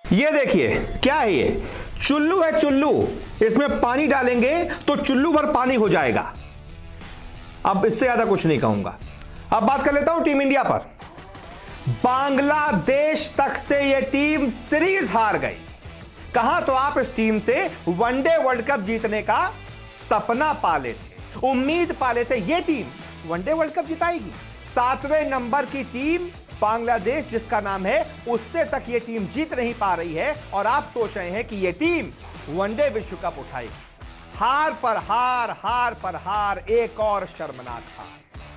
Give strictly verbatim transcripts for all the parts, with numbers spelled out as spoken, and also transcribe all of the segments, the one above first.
ये देखिए क्या है, ये चुल्लू है चुल्लू, इसमें पानी डालेंगे तो चुल्लू भर पानी हो जाएगा। अब इससे ज्यादा कुछ नहीं कहूंगा। अब बात कर लेता हूं टीम इंडिया पर। बांग्लादेश तक से यह टीम सीरीज हार गई। कहां तो आप इस टीम से वनडे वर्ल्ड कप जीतने का सपना पाले थे, उम्मीद पाले थे यह टीम वनडे वर्ल्ड कप जिताएगी। सातवें नंबर की टीम बांग्लादेश जिसका नाम है, उससे तक यह टीम जीत नहीं पा रही है और आप सोच रहे हैं कि यह टीम वनडे विश्व कप उठाएगी। हार पर हार, हार पर हार, एक और शर्मनाक हार।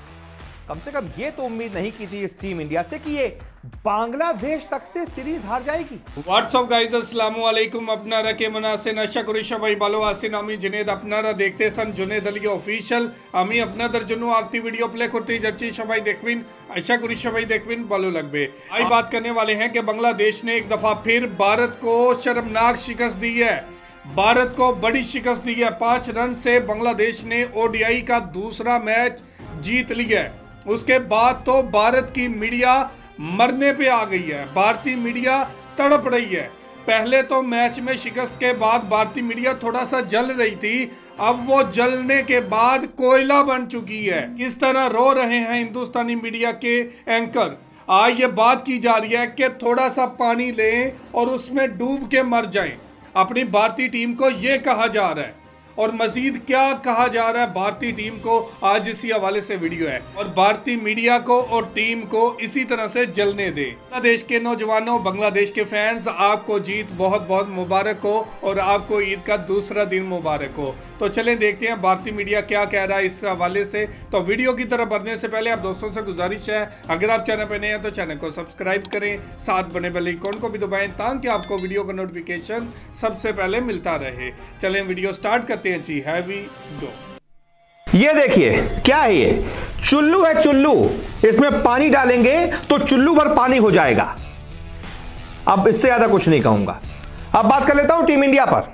कम से कम यह तो उम्मीद नहीं की थी इस टीम इंडिया से कि ये बांग्लादेश तक से सीरीज हार जाएगी। व्हाट्सअप गाइस, अस्सलामु अलैकुम। अपना रखे मनासे नशा कुरिशा भाई बालो आसिन आमी जुनेद अपनारा देखते सन जुनेद अली ऑफिशियल आमी अपना दर्जनो आगती वीडियो प्ले करते जर्ची सबाई देखबिन आशा कुरिशा भाई देखबिन बालो लगबे। आई बात करने वाले हैं कि बांग्लादेश ने एक दफा फिर भारत को शर्मनाक शिकस्त दी है। भारत को बड़ी शिकस्त दी है। पांच रन से बांग्लादेश ने ओडीआई का दूसरा मैच जीत लिया है। उसके बाद तो भारत की मीडिया मरने पे आ गई है। भारतीय मीडिया तड़प रही है। पहले तो मैच में शिकस्त के बाद भारतीय मीडिया थोड़ा सा जल रही थी, अब वो जलने के बाद कोयला बन चुकी है। किस तरह रो रहे हैं हिंदुस्तानी मीडिया के एंकर। आज ये बात की जा रही है कि थोड़ा सा पानी लें और उसमें डूब के मर जाएं। अपनी भारतीय टीम को ये कहा जा रहा है और मजीद क्या कहा जा रहा है भारतीय टीम को, आज इसी हवाले से वीडियो है। और भारतीय मीडिया को और टीम को इसी तरह से जलने दे। बांग्लादेश के नौजवानों, बांग्लादेश के फैंस, आपको जीत बहुत बहुत मुबारक हो और आपको ईद का दूसरा दिन मुबारक हो। तो चलें देखते हैं भारतीय मीडिया क्या कह रहा है इस हवाले से। तो वीडियो की तरफ बढ़ने से पहले आप दोस्तों से गुजारिश है, अगर आप चैनल पर नए हैं तो चैनल को सब्सक्राइब करें, साथ बने बेल आइकन को भी दबाएं ताकि आपको वीडियो का नोटिफिकेशन सबसे पहले मिलता रहे। चलें वीडियो स्टार्ट करते हैं जी। हैवी दो। ये देखिए क्या है, ये चुल्लू है चुल्लू, इसमें पानी डालेंगे तो चुल्लू भर पानी हो जाएगा। अब इससे ज्यादा कुछ नहीं कहूंगा। अब बात कर लेता हूं टीम इंडिया पर।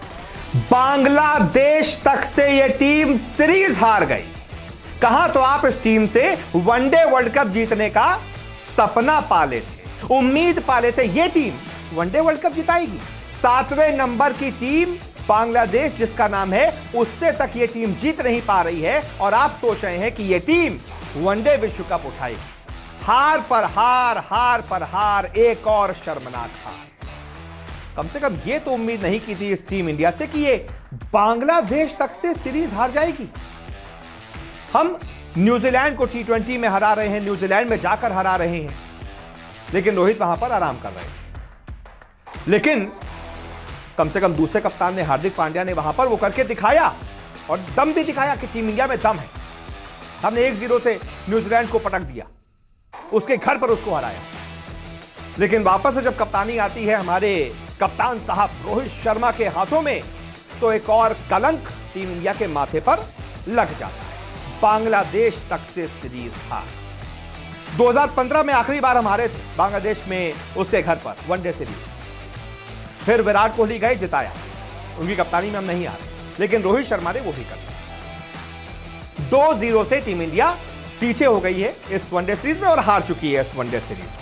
बांग्लादेश तक से यह टीम सीरीज हार गई। कहां तो आप इस टीम से वनडे वर्ल्ड कप जीतने का सपना पाले थे, उम्मीद पाले थे यह टीम वनडे वर्ल्ड कप जिताएगी। सातवें नंबर की टीम बांग्लादेश जिसका नाम है, उससे तक यह टीम जीत नहीं पा रही है और आप सोच रहे हैं कि यह टीम वनडे विश्व कप उठाएगी। हार पर हार, हार पर हार, एक और शर्मनाक हार। कम से कम यह तो उम्मीद नहीं की थी इस टीम इंडिया से कि ये बांग्लादेश तक से सीरीज हार जाएगी। हम न्यूजीलैंड को टी ट्वेंटी में हरा रहे हैं, न्यूजीलैंड में जाकर हरा रहे हैं, लेकिन रोहित वहां पर आराम कर रहे हैं। लेकिन कम से कम दूसरे कप्तान ने, हार्दिक पांड्या ने वहां पर वो करके दिखाया और दम भी दिखाया कि टीम इंडिया में दम है। हमने एक जीरो से न्यूजीलैंड को पटक दिया, उसके घर पर उसको हराया। लेकिन वापस से जब कप्तानी आती है हमारे कप्तान साहब रोहित शर्मा के हाथों में, तो एक और कलंक टीम इंडिया के माथे पर लग जाता है। बांग्लादेश तक से सीरीज हार। दो हज़ार पंद्रह में आखिरी बार हम हारे थे बांग्लादेश में, उसके घर पर वनडे सीरीज। फिर विराट कोहली गए, जिताया, उनकी कप्तानी में हम नहीं हारे, लेकिन रोहित शर्मा ने वो भी कर दिया। दो जीरो से टीम इंडिया पीछे हो गई है इस वनडे सीरीज में और हार चुकी है इस वनडे सीरीज।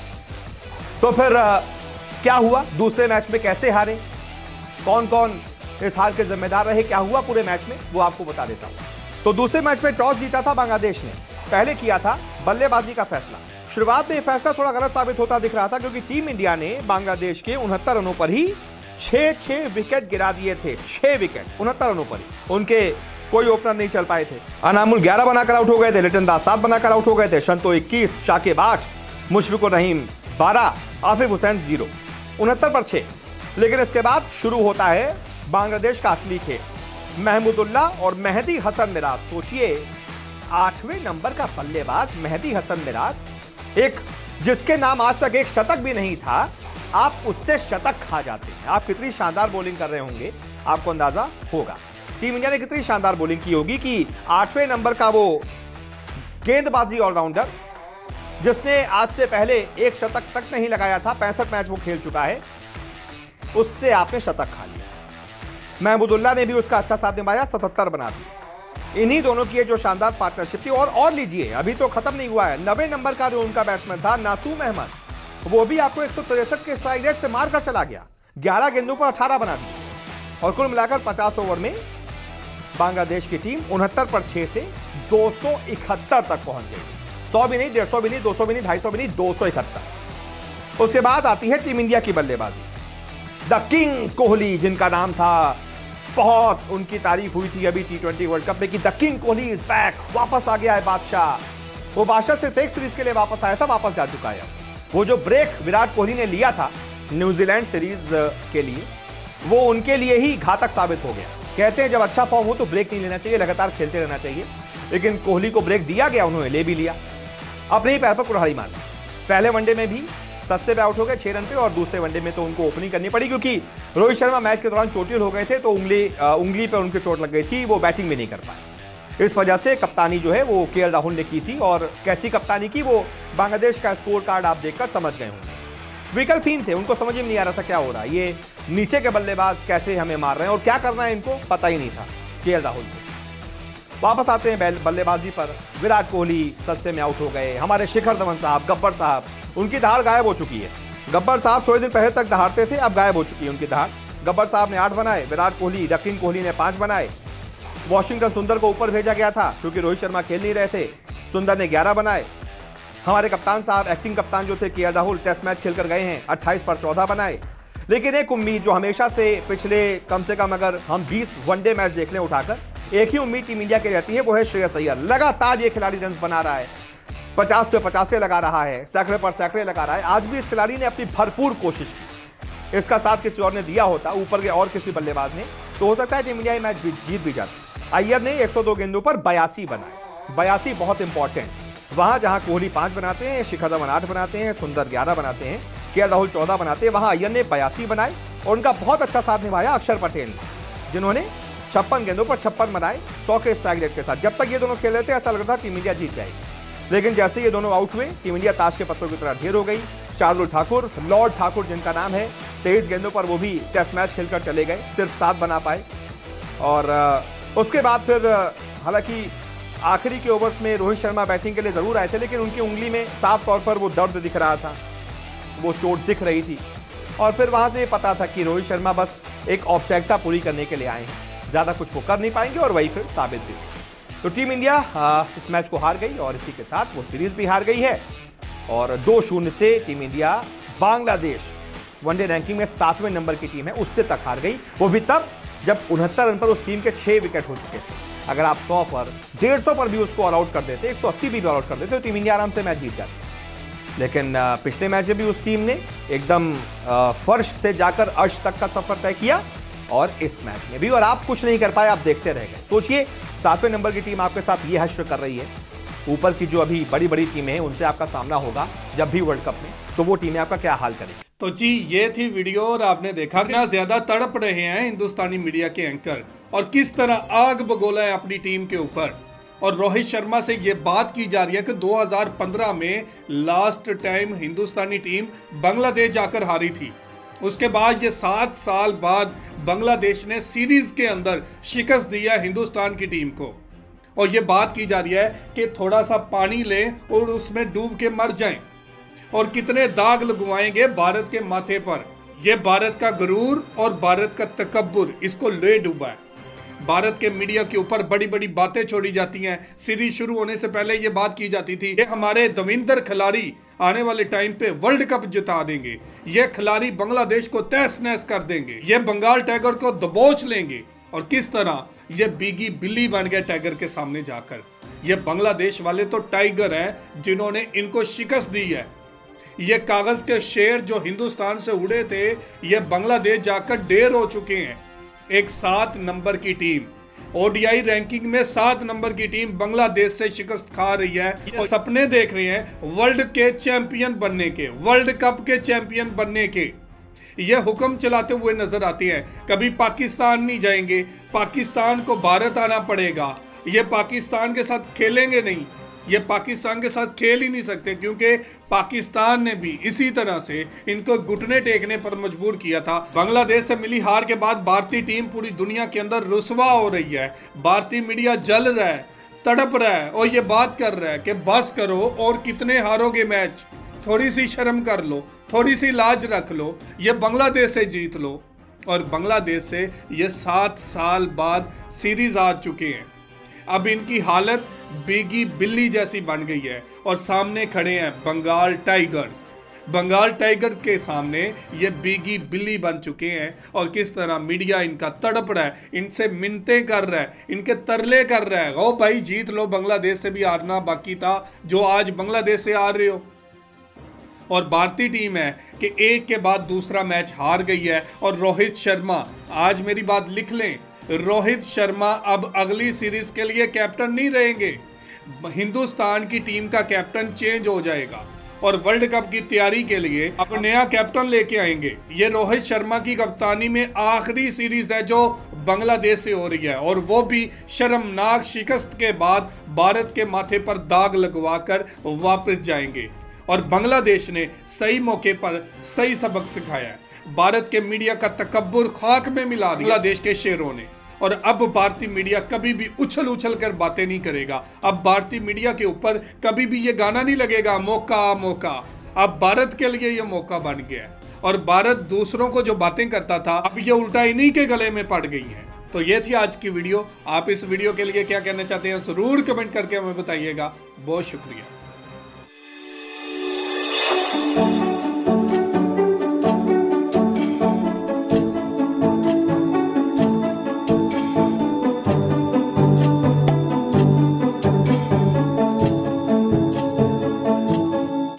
तो फिर आ, क्या हुआ दूसरे मैच में, कैसे हारे, कौन कौन इस हार के जिम्मेदार रहे, क्या हुआ पूरे मैच में, वो आपको बता देता हूं। तो दूसरे मैच में टॉस जीता था बांग्लादेश ने, पहले किया था बल्लेबाजी का फैसला। शुरुआत में यह फैसला थोड़ा गलत साबित होता दिख रहा था क्योंकि टीम इंडिया ने बांग्लादेश के उनहत्तर रनों पर ही छह छह विकेट गिरा दिए थे। छह विकेट उनहत्तर रनों पर ही, उनके कोई ओपनर नहीं चल पाए थे। अनामुल ग्यारह बनाकर आउट हो गए थे, लिटन दास सात बनाकर आउट हो गए थे, शंतो इक्कीस, शाकिब आठ, मुशफिकुर रहीम बारह, आफिफ हुसैन जीरो, उनहत्तर पर छह। लेकिन इसके बाद शुरू होता है बांग्लादेश का असली खेल। महमूदुल्लाह और मेहदी हसन मिराज, सोचिए आठवें नंबर का बल्लेबाज मेहदी हसन मिराज, एक जिसके नाम आज तक एक शतक भी नहीं था, आप उससे शतक खा जाते हैं। आप कितनी शानदार बॉलिंग कर रहे होंगे, आपको अंदाजा होगा टीम इंडिया ने कितनी शानदार बॉलिंग की होगी कि आठवें नंबर का वो गेंदबाजी ऑलराउंडर जिसने आज से पहले एक शतक तक नहीं लगाया था, पैंसठ मैच वो खेल चुका है, उससे आपने शतक खा लिया। महमूदुल्लाह ने भी उसका अच्छा साथ निभाया, सतहत्तर बना दिया। इन्हीं दोनों की जो शानदार पार्टनरशिप थी। और और लीजिए, अभी तो खत्म नहीं हुआ है, नब्बे नंबर का जो उनका बैट्समैन था नासूम अहमद, वो भी आपको एक सौ तिरसठ के स्ट्राइक रेट से मारकर चला गया, ग्यारह गेंदों पर अठारह बना दिया और कुल मिलाकर पचास ओवर में बांग्लादेश की टीम उनहत्तर पर छह से दो सौ इकहत्तर तक पहुंच गई। सौ भी नहीं, डेढ़ सौ भी नहीं, दो सौ भी नहीं, ढाई सौ भी नहीं, दो सौ इकहत्तर। उसके बाद आती है टीम इंडिया की बल्लेबाजी। द किंग कोहली, जिनका नाम था, बहुत उनकी तारीफ हुई थी अभी टी ट्वेंटी वर्ल्ड कप में कि the king Kohli is back, वापस आ गया है बादशाह। वो बादशाह सिर्फ एक सीरीज के लिए वापस आया था, वापस जा चुका है। वो जो ब्रेक विराट कोहली ने लिया था न्यूजीलैंड सीरीज के लिए, वो उनके लिए ही घातक साबित हो गया। कहते हैं जब अच्छा फॉर्म हो तो ब्रेक नहीं लेना चाहिए, लगातार खेलते रहना चाहिए, लेकिन कोहली को ब्रेक दिया गया, उन्होंने ले भी लिया, अपने ही पैर पर कुल्हाड़ी मारी। पहले वनडे में भी सस्ते पे आउट हो गए छह रन पे, और दूसरे वनडे में तो उनको ओपनिंग करनी पड़ी क्योंकि रोहित शर्मा मैच के दौरान चोटिल हो गए थे, तो उंगली उंगली पर उनके चोट लग गई थी, वो बैटिंग भी नहीं कर पाए। इस वजह से कप्तानी जो है वो के एल राहुल ने की थी, और कैसी कप्तानी की वो बांग्लादेश का स्कोर कार्ड आप देखकर समझ गए होंगे। विकल्पहीन थे, उनको समझ में नहीं आ रहा था क्या हो रहा है, ये नीचे के बल्लेबाज कैसे हमें मार रहे हैं और क्या करना है इनको पता ही नहीं था के एल राहुल को। वापस आते हैं बल्लेबाजी पर। विराट कोहली सस्ते में आउट हो गए। हमारे शिखर धवन साहब, गब्बर साहब, उनकी दहाड़ गायब हो चुकी है। गब्बर साहब थोड़े दिन पहले तक दहाड़ते थे, अब गायब हो चुकी है उनकी दहाड़। गब्बर साहब ने आठ बनाए, विराट कोहली, द किंग कोहली ने पांच बनाए। वॉशिंगटन सुंदर को ऊपर भेजा गया था क्योंकि रोहित शर्मा खेल नहीं रहे थे, सुंदर ने ग्यारह बनाए। हमारे कप्तान साहब, एक्टिंग कप्तान जो थे के एल राहुल, टेस्ट मैच खेलकर गए हैं, अट्ठाईस पर चौदह बनाए। लेकिन एक उम्मीद जो हमेशा से पिछले कम से कम अगर हम बीस वनडे मैच देख लें उठाकर, एक ही उम्मीद टीम इंडिया की रहती है, वो है श्रेयस अय्यर। लगातार ये खिलाड़ी रन बना रहा है, पचास पे पचासे लगा रहा है, सैकड़े पर सैकड़े लगा रहा है। आज भी इस खिलाड़ी ने अपनी भरपूर कोशिश की, इसका साथ किसी और ने दिया होता, ऊपर के और किसी बल्लेबाज ने, तो हो सकता है टीम इंडिया मैच जीत भी जाती। अय्यर ने एक सौ दो गेंदों पर बयासी बनाए। बयासी बहुत इंपॉर्टेंट। वहां जहां कोहली पांच बनाते हैं, शिखर धवन आठ बनाते हैं, सुंदर ग्यारह बनाते हैं, के एल राहुल चौदह बनाते हैं, वहां अय्यर ने बयासी बनाए और उनका बहुत अच्छा साथ निभाया अक्षर पटेल ने, जिन्होंने छप्पन गेंदों पर छप्पन बनाए सौ के स्ट्राइक रेट के साथ। जब तक ये दोनों खेल रहे थे ऐसा लग रहा था टीम इंडिया जीत जाएगी, लेकिन जैसे ये दोनों आउट हुए टीम इंडिया ताश के पत्तों की तरह ढेर हो गई। शार्दुल ठाकुर, लॉर्ड ठाकुर जिनका नाम है, तेईस गेंदों पर वो भी टेस्ट मैच खेलकर चले गए, सिर्फ सात बना पाए। और उसके बाद फिर हालांकि आखिरी के ओवर्स में रोहित शर्मा बैटिंग के लिए जरूर आए थे, लेकिन उनकी उंगली में साफ तौर पर वो दर्द दिख रहा था, वो चोट दिख रही थी। और फिर वहां से ये पता था कि रोहित शर्मा बस एक औपचारिकता पूरी करने के लिए आए हैं, ज्यादा कुछ वो कर नहीं पाएंगे, और वही फिर साबित भी। तो टीम इंडिया आ, इस मैच को हार गई और इसी के साथ वो सीरीज भी हार गई है, और दो शून्य से team India Bangladesh one day ranking में सातवें नंबर की टीम है, उससे तक हार गई। वो भी तब जब उनहत्तर रन पर उस टीम के छह विकेट हो चुके थे। अगर आप सौ पर, डेढ़ सौ पर भी उसको ऑल आउट कर देते, एक सौ अस्सी भी ऑल आउट कर देते, तो टीम इंडिया आराम से मैच जीत जाती। लेकिन पिछले मैच में भी उस टीम ने एकदम फर्श से जाकर अर्श तक का सफर तय किया, और इस मैच में भी, और आप कुछ नहीं कर पाए, आप देखते रह गए। सोचिए, सातवें नंबर की टीम आपके साथ ये हश्र कर रही है, ऊपर की जो अभी बड़ी बड़ी टीमें हैं उनसे आपका सामना होगा जब भी वर्ल्ड कप में, तो वो टीमें आपका क्या हाल करेगी। तो जी, ये थी वीडियो, और आपने देखा कितना ज्यादा तड़प रहे हैं हिंदुस्तानी मीडिया के एंकर, और किस तरह आग बगोला है अपनी टीम के ऊपर। और रोहित शर्मा से ये बात की जा रही है कि दो हज़ार पंद्रह में लास्ट टाइम हिंदुस्तानी टीम बांग्लादेश जाकर हारी थी, उसके बाद ये सात साल बाद बांग्लादेश ने सीरीज के अंदर शिकस्त दिया हिंदुस्तान की टीम को, और ये बात की जा रही है कि थोड़ा सा पानी लें और उसमें डूब के मर जाएं, और कितने दाग लगवाएंगे भारत के माथे पर। ये भारत का गरूर और भारत का तकब्बुर इसको ले डूबा है। भारत के मीडिया के ऊपर बड़ी बड़ी बातें छोड़ी जाती हैं। सीरीज शुरू होने से पहले ये बात की जाती थी कि हमारे दविंदर खिलाड़ी आने वाले टाइम पे वर्ल्ड कप जिता देंगे, ये खिलाड़ी बांग्लादेश को तहस नहस कर देंगे, ये बंगाल टाइगर को दबोच लेंगे। और किस तरह ये बीगी बिल्ली बन गए टाइगर के सामने जाकर। ये बांग्लादेश वाले तो टाइगर हैं जिन्होंने इनको शिकस्त दी है। ये कागज के शेर जो हिंदुस्तान से उड़े थे, ये बांग्लादेश जाकर ढेर हो चुके हैं। एक सात नंबर की टीम, ओडीआई रैंकिंग में सात नंबर की टीम बांग्लादेश से शिकस्त खा रही है, और सपने देख रहे हैं वर्ल्ड के चैंपियन बनने के, वर्ल्ड कप के चैंपियन बनने के। ये हुक्म चलाते हुए नजर आते हैं। कभी पाकिस्तान नहीं जाएंगे, पाकिस्तान को भारत आना पड़ेगा, ये पाकिस्तान के साथ खेलेंगे नहीं, ये पाकिस्तान के साथ खेल ही नहीं सकते, क्योंकि पाकिस्तान ने भी इसी तरह से इनको घुटने टेकने पर मजबूर किया था। बांग्लादेश से मिली हार के बाद भारतीय टीम पूरी दुनिया के अंदर रुसवा हो रही है। भारतीय मीडिया जल रहा है, तड़प रहा है, और ये बात कर रहा है कि बस करो, और कितने हारोगे मैच, थोड़ी सी शर्म कर लो। थोड़ी सी लाज रख लो, ये बांग्लादेश से जीत लो। और बांग्लादेश से ये सात साल बाद सीरीज आ चुके हैं। अब इनकी हालत बेगी बिल्ली जैसी बन गई है और सामने खड़े हैं बंगाल टाइगर्स। बंगाल टाइगर के सामने ये बेगी बिल्ली बन चुके हैं और किस तरह मीडिया इनका तड़प रहा है, इनसे मिन्नतें कर रहा है, इनके तरले कर रहा है, ओ भाई जीत लो, बांग्लादेश से भी हारना बाकी था जो आज बांग्लादेश से हार रहे हो। और भारतीय टीम है कि एक के बाद दूसरा मैच हार गई है। और रोहित शर्मा, आज मेरी बात लिख लें, रोहित शर्मा अब अगली सीरीज के लिए कैप्टन नहीं रहेंगे। हिंदुस्तान की टीम का कैप्टन चेंज हो जाएगा और वर्ल्ड कप की तैयारी के लिए अब नया कैप्टन लेके आएंगे। ये रोहित शर्मा की कप्तानी में आखिरी सीरीज है जो बांग्लादेश से हो रही है और वो भी शर्मनाक शिकस्त के बाद भारत के माथे पर दाग लगवाकर वापस जाएंगे। और बांग्लादेश ने सही मौके पर सही सबक सिखाया है। भारत के मीडिया का तकब्बुर खाक में मिला दिया बांग्लादेश के शेरों ने। और अब भारतीय मीडिया कभी भी उछल उछल कर बातें नहीं करेगा। अब भारतीय मीडिया के ऊपर कभी भी ये गाना नहीं लगेगा मौका मौका। अब भारत के लिए ये मौका बन गया है और भारत दूसरों को जो बातें करता था अब ये उल्टा इन्हीं के गले में पड़ गई है। तो ये थी आज की वीडियो। आप इस वीडियो के लिए क्या कहना चाहते हैं जरूर कमेंट करके हमें बताइएगा। बहुत शुक्रिया।